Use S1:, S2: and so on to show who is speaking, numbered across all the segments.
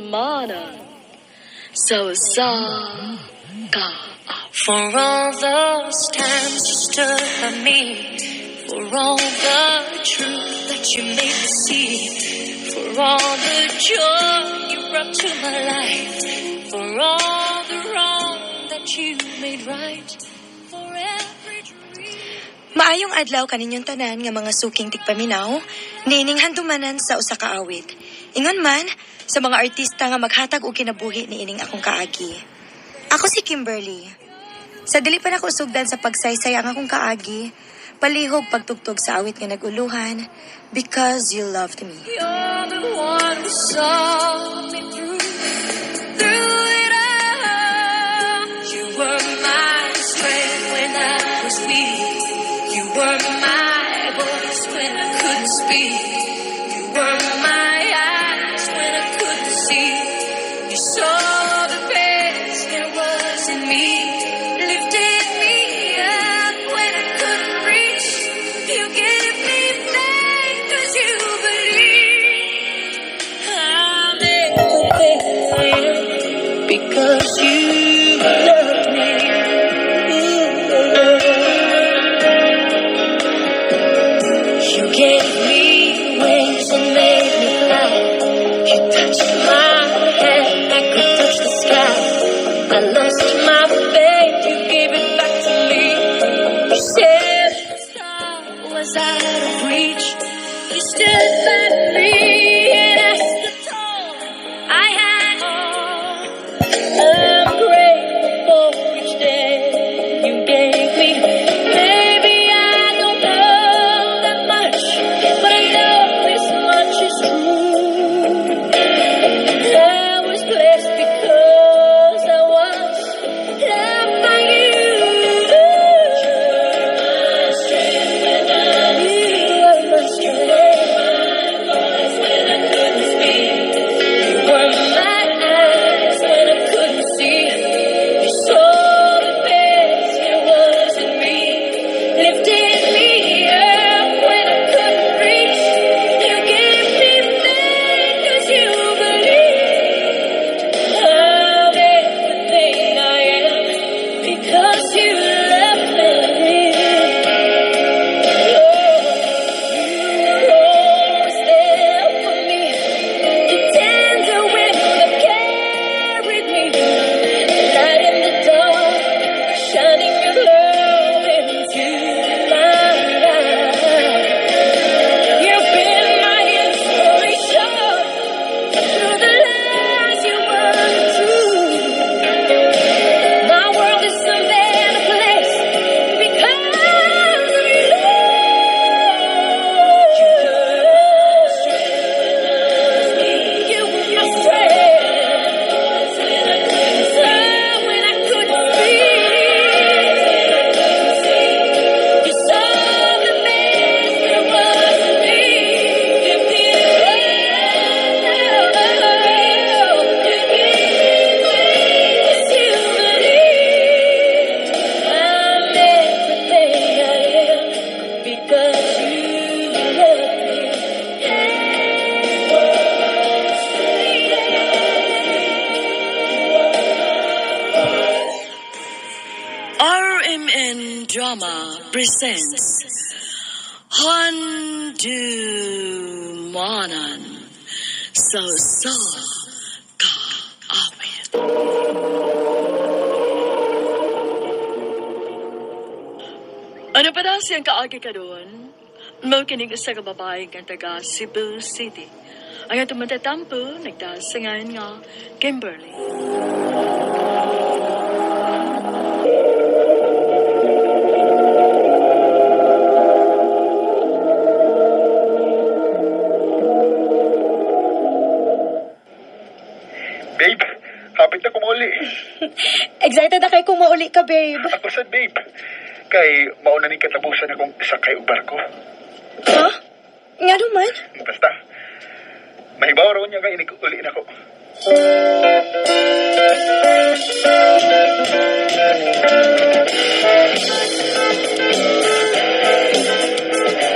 S1: Mana. So ka.
S2: For all those times you stood by me, for all the truth that you made me see, for all the joy you brought to my life, for all the wrong that you made right, for every dream.
S3: Maayong adlaw kaninyong tanan nga mga suking tigpaminaw, nining handumanan sa usa ka awit. Ingon man sa mga artista nga maghatag og kinabuhi niining akong kaagi. Ako si Kimberly. Sa dili pa nako usugdan sa pagsaysay ang akong kaagi, palihog pagtugtog sa awit nga naguluhan, Because You Loved Me.
S2: You're the one who saw me through it all. You were my strength when I was weak. You were my voice when I couldn't speak. You were my eyes when I couldn't see. You saw the best there was in me. Lifted me up when I couldn't reach. You gave me faith 'cause you believed. I'll never fail because you loved me. You gave me wings and made me fly. You touched my hand, I could touch the sky. I lost my faith, you gave it back to me. You said the star was out of reach. You stood by me and I stood tall. I had all. I'm grateful for each day you gave me. Maybe I don't know that much, but I know this much is true. I was blessed because I was loved by you. You were my strength when I was weak. You were my strength. My voice when I couldn't speak. You were my eyes when I couldn't see. You saw the best there was in me. Lifted me up when I couldn't reach. You gave me faith 'cause you believed. I'm everything I am because you loved me. You were always there for me. The tender wind that carried me. Light in the dark, shining your love into my life. You've been my inspiration through the lies you were true. My world is a better place because of you. You were my strength when I couldn't speak. You saw the best there was in me. You did well. You gave me wings to believe. I'm everything I am because you loved me.
S1: RMN Drama presents Handumanan. So ka awit. Ano pa daw siyang kaagi ka doon? Mo kinig sa kababae ng taga Cebu City. Ang atong matatampo, nagdasangan nga Kimberly.
S4: Babe, hapit na kumuli.
S3: Excited na kay kung mauli ka, babe.
S4: Ako sad, babe. Kay mauna ning katapusan akong sakay og barko.
S3: Ha? Nga naman?
S4: Basta, mahibaw raw niya kay uli na ko.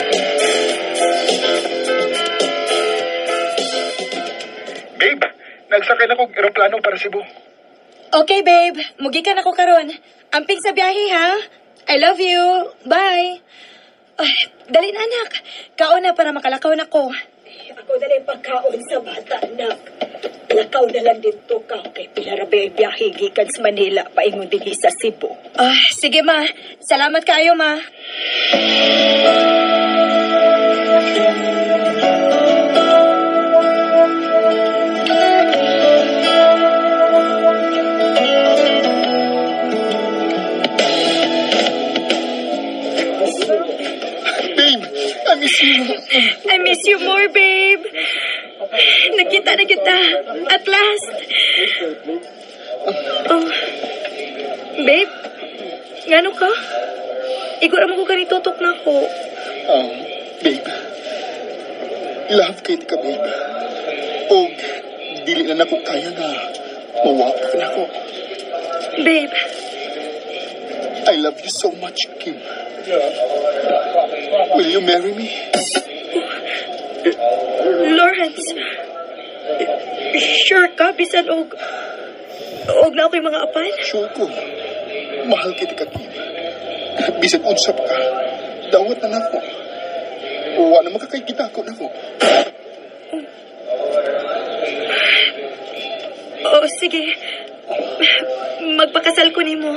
S4: Babe, nagsakay na kong eroplano para Cebu.
S3: Okay, babe. Mugi ka na ko karon. Amping sa biyahe, ha? I love you. Bye. Ay, dali na, anak. Kaon na para makalakaw na ko.
S5: Ako na lang pagkaon sa bata, anak. Lakaw na lang dito ka kay Pilarabe biyahe gikan sa Manila paingon dinhi sa Cebu.
S3: Ah, sige, ma. Salamat kaayo, ma.
S4: Babe, I miss you.
S3: I miss you more, babe. Nakita na kita. At last. Oh. Babe, ngano ka? Igura mo ko kanitutok na ko.
S4: Babe. Love kit ka, babe. O, dili na ako kaya nga mawapak na ako.
S3: Babe,
S4: I love you so much, Kim. Will you marry me?
S3: Lawrence. Sure ka, bisan og na ako'y mga apan?
S4: Sure ko. Mahal kita ka, Kim. Bisan unsap ka. Dawat na nako. Wa na makakakita ko nako.
S3: Oh, sige. Magpakasal ko nimo.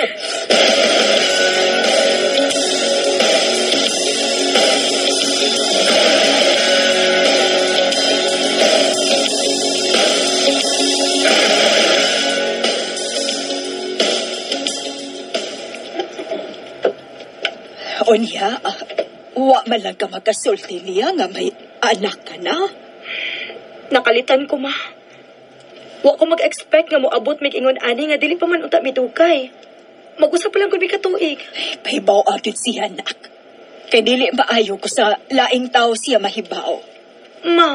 S5: Onya, wa man lang ka makasulti niya nga may anak ka na.
S3: Nakalitan ko, ma. Wa ko mag-expect nga moabot mig ingon ani nga dili pa man unta midugay. Mag-usap lang kun mi katuig.
S5: Pahibaw agad siya, anak. Kay dili maayo ko sa laing tao siya mahibaw.
S3: Ma.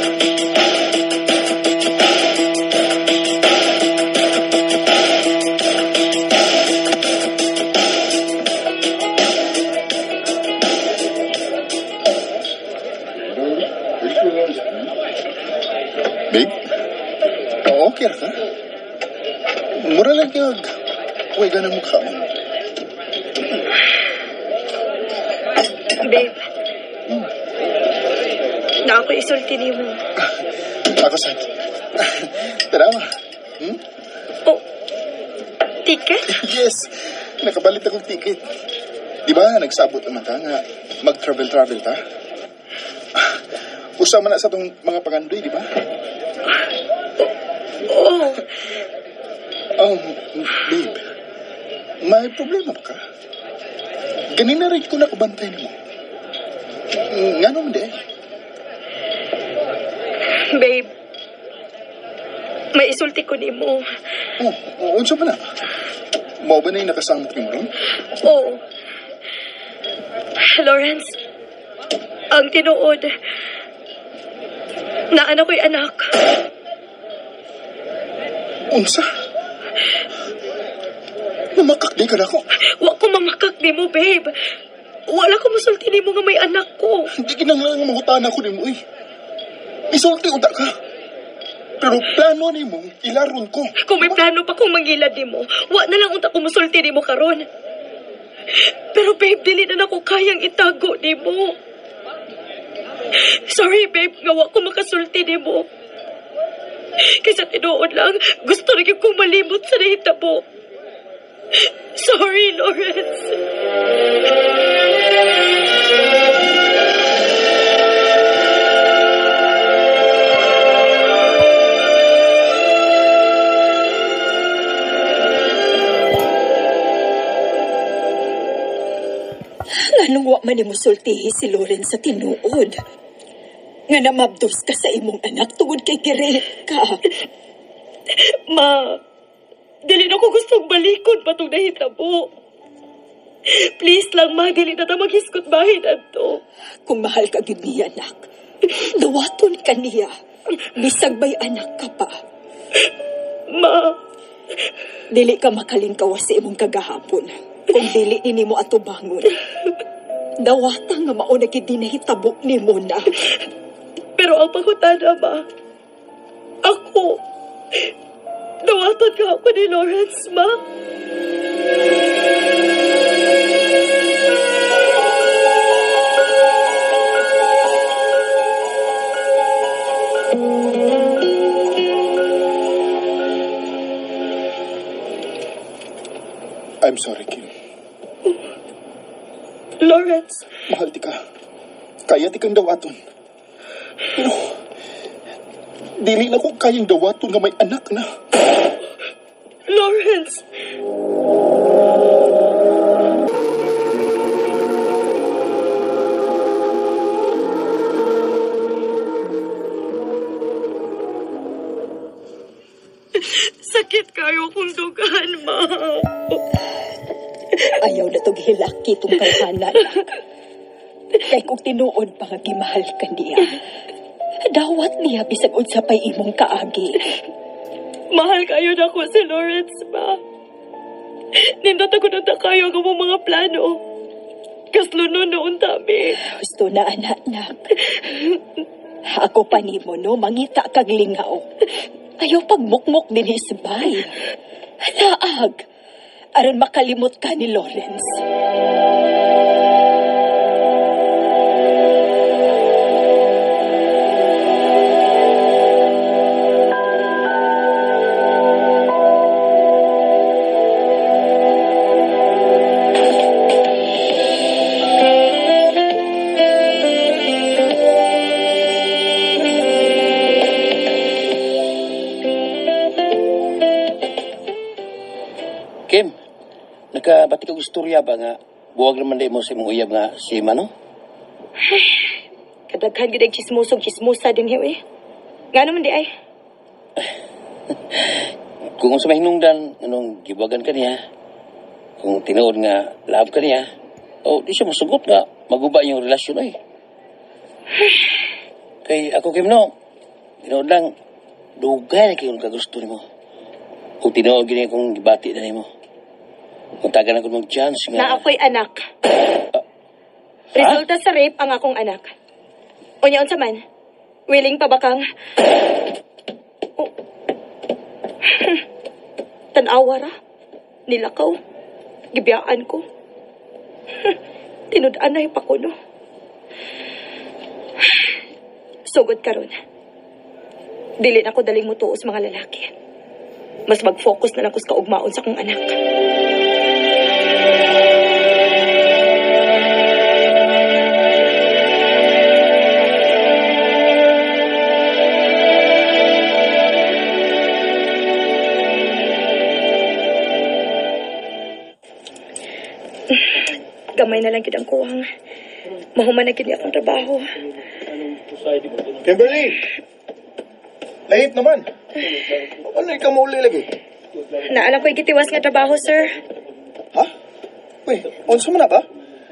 S4: Babe? Okay ra ka? Mura lang kag way ganang mukha mo.
S3: Babe. Na ako isulti nimo.
S4: Ako sad. Tara ma.
S3: Oh. Ticket?
S4: Yes. Nakabalit akong ticket. Di ba nagsabot naman ka nga mag-travel ta? Usama na sa tong mga pangandoy, di ba?
S3: Oh.
S4: Babe. May problema ba ka? Ganina rin ko nakabantay mo. Nga naman di.
S3: Babe. May isulti ko nimo.
S4: Unsa ba na? Mao ba na yung nakasamot ni mo ron?
S3: Oh. Lawrence. Ang tinuod. Naanak ko'y anak.
S4: Unsa? Namakakdi ka na ako.
S3: Wa ko mamakak ni mo, babe. Wala ko masulti ni mo nga may anak ko.
S4: Hindi kinanglan nga mahutaan ako ni mo eh. Isulti uda ka. Pero plano ni mo, ilaron ko.
S3: Kung may plano pa kong mangilad ni mo, wa na lang unta ko masulti ni mo karon. Pero babe, dili na ako kayang itago ni mo. Sorry, babe, nga wa ko makasulti ni mo. Kaysa tinuod lang, gusto rin kong malimot sa nahitabo. Sorry, Lawrence.
S5: Nganong wa man nimo sultihi si Lawrence sa tinuod. Nga namabdos ka sa imong anak tungod kay girate ka.
S3: Ma, dili na ko gustong balikon patong nahitabo. Please lang, ma, dili na ta maghiskot bahin adto.
S5: Kung mahal ka gid niya, anak, dawaton ka niya. Bisag bay anak ka pa.
S3: Ma,
S5: Dili ka makalingkawas sa imong kagahapon. Kung dili ni mo atubangon. Dawata nga mauna gid dinahitabo nimo na.
S3: pero ang pangutana, ma, ako
S5: ako. Dawatan ka ako ni Lawrence, ma.
S4: I'm sorry, Kim.
S5: Lawrence,
S4: Mahal ti ka. Kaya ti kang dawaton. Pero, dili na ko kayang dawaton nga may anak na.
S5: Lawrence. Sakit kayo kung dugan, ma. Ayaw na to gihilaki itong kayhanan. Kay kung tinuod pa nga gimahal ka niya, dawat niya bisag unsa pay imong kaagi. Mahal kayo na ko si Lawrence, ma. Nindot ako na kayo ang mga plano. Kaslo noon tabi. Gusto na, anak. Ako pa ni mo, no, mangita kag lingaw. Ayaw pagmukmok din hisbay. Halaag. Aron makalimot ka ni Lawrence.
S6: Kim, nakabati kong istorya ba nga buwag naman din mo sa imong uyab nga si Mano?
S5: Kadaghan gid chismusa din hiyo eh. Nga naman di ay.
S6: Kung sa mahinungdan, anong gibagan ka niya, kung tinuod nga love ka niya, o di siya masugot nga maguba yung relasyon ay. Kay ako Kim no, tinuod lang, dugay na kayo kagusto ni mo. Kung tinuod gini kung gibati na ni mo. Kung tagan ako mong chance nga.
S5: Na ako'y anak. Resulta sa rape ang akong anak. Unya unsa man? Willing pa ba kang... Oh. Tanawa ra. Nilakaw. Gibiyaan ko. Tinud-anay pa ko, no? Sugod karon. Dili na ako daling mutuos mga lalaki. Mas mag-focus na lang ko sa kaugmaon sa akong anak. Gamay na lang gid ang kuwang. Mahuman na gid akong trabaho.
S4: Kimberly! Lahit naman. Ano ka mo uli lagi?
S5: Naalam ko'y gitiwas nga trabaho, sir.
S4: Ha? Uy, onso mo na ba?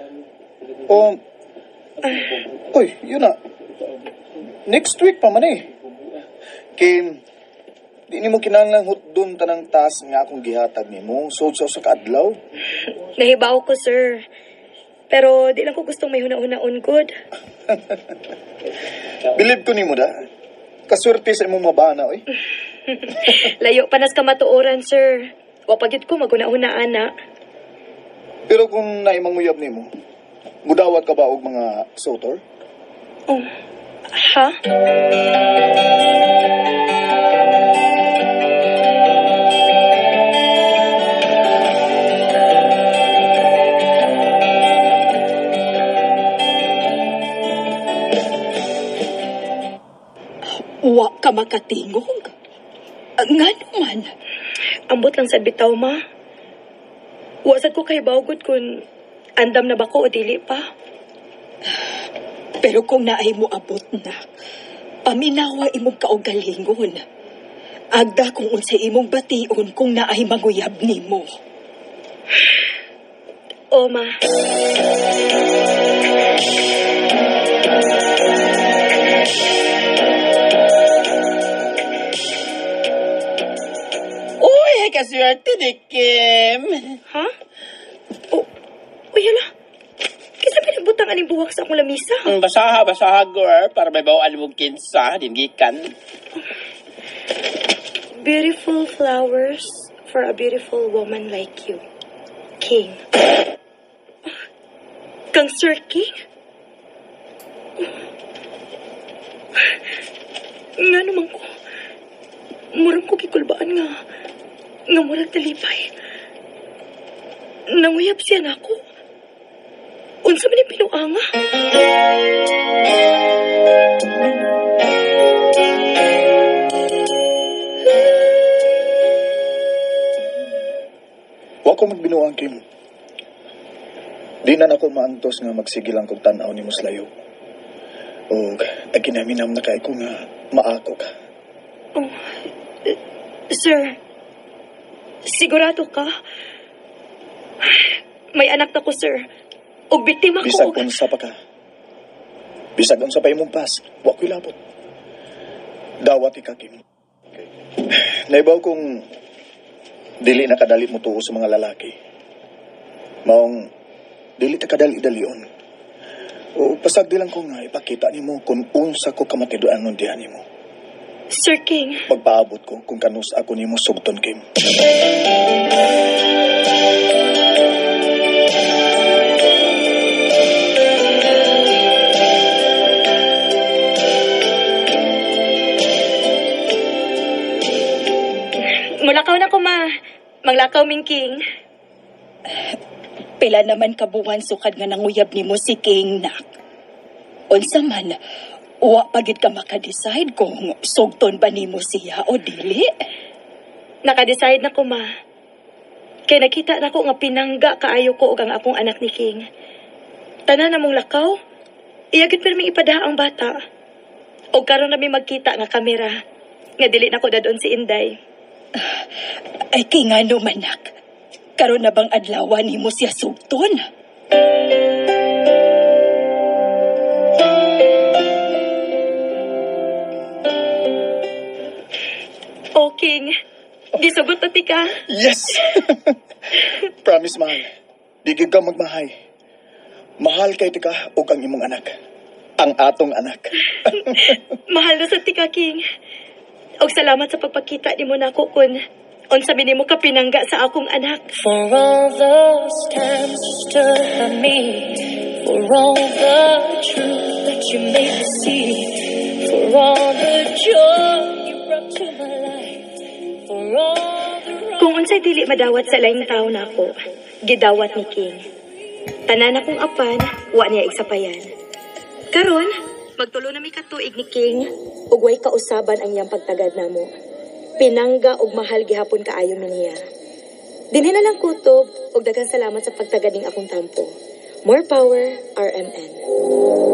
S4: Uy, yun na. Next week pa man eh. Kim, di ni mo kinahanglan hutdon tanang taas nga akong gihatag ni mo. So sa kaadlaw.
S5: Nahibaw ko, sir. Pero di lang ko gustong may huna-hunaon good.
S4: Believe ko ni mo da. Kaswerte sa imong mabana, oy.
S5: Layo panas ka matuoran, sir. Wapagid ko maguna-hunaan na.
S4: Pero kung naimanguyab ni mo, mudawat ka ba og mga sotor?
S5: Oh. Ha? Wa ka makatingog. Nga naman. Ambot lang sa bitaw, ma. Wasad ko kay bawgod kung andam na ba ko o dili pa. Pero kung naay mo abot na, paminawa imong kaugalingon. Agda kung unsa imong bation kung naay maguyab nimo. O, ma.
S6: Kaswerte ni Kim.
S5: Ha? O, yala. Kisa pinagbutang aning buwak sa akong lamisa.
S6: Basaha, girl, para may bawaan mong kinsa, din gikan.
S3: Beautiful flowers for a beautiful woman like you. King. Kang Sir King? Nga naman ko. Murang ko kikulbaan nga. Nga murang talipay. Nanguyab siya na ako. Unsa man yung pinuanga?
S4: Wa ko magbinuang, Kim. Di na ako maantos nga magsigilang kong tanaw ni Muslayo. O aginaminam na kay ko nga maako ka.
S3: Oh, sir, sigurado ka? May anak na ko, sir. O biktima ko.
S4: Bisag unsa pa ka. Bisag unsa pa imong pas. Wa ko'y labot. Dawat ka, Kim. Naibaw kong dili na kadali mo tuo sa mga lalaki. Maong dili ta kadali-dalion. O pasagdi lang ko nga ipakita nimo kung unsa ko kamatiduan nun diyan nimo.
S3: Sir King.
S4: Magpaabot ko kung kanus ako nimo sugton, Kim.
S3: Mulakaw na ko, ma. Manglakaw, Ming King.
S5: Pila naman kabuhan sukad nga nanguyab nimo si King, nak. Unsa man, wa pagid ka makadecide kung sugton ba nimo siya o dili.
S3: Nakadecide na ko, ma. Kaya nakita na ko nga pinangga kaayo ko og ang akong anak ni King. Tanan namong lakaw, iyagit pirming ipada ang bata. O karon nami magkita nga kamera. Nga dili na ko dadon si Inday.
S5: Ay King, ano man, nak. Karon na bang adlaw nimo siya sugton?
S3: O King, gisugot na tika.
S4: Yes! Promise, mahal. Di gyud ka magmahay. Mahal kay tika ug ang imong anak. Ang atong anak.
S3: Mahal na sa tika, King. Og salamat sa pagpakita nimo nako kun unsa mi nimo ka pinangga sa akong anak.
S2: For all those times you stood by me, for all the truth that you made me see, for all the joy you brought to my life, for all the
S3: Kung unsay dili madawat sa laing tawo nako, gidawat ni King. Tanan akong apan, wa niya igsapayan. Karon, magtulo na mi katuig ni King, ug way kausaban ang iyang pagtagad namo. Pinangga ug mahal gihapon kaayo mi niya. Dinhi na lang kutob ug daghang salamat sa pagtagad ning akong tampo. More power, RMN.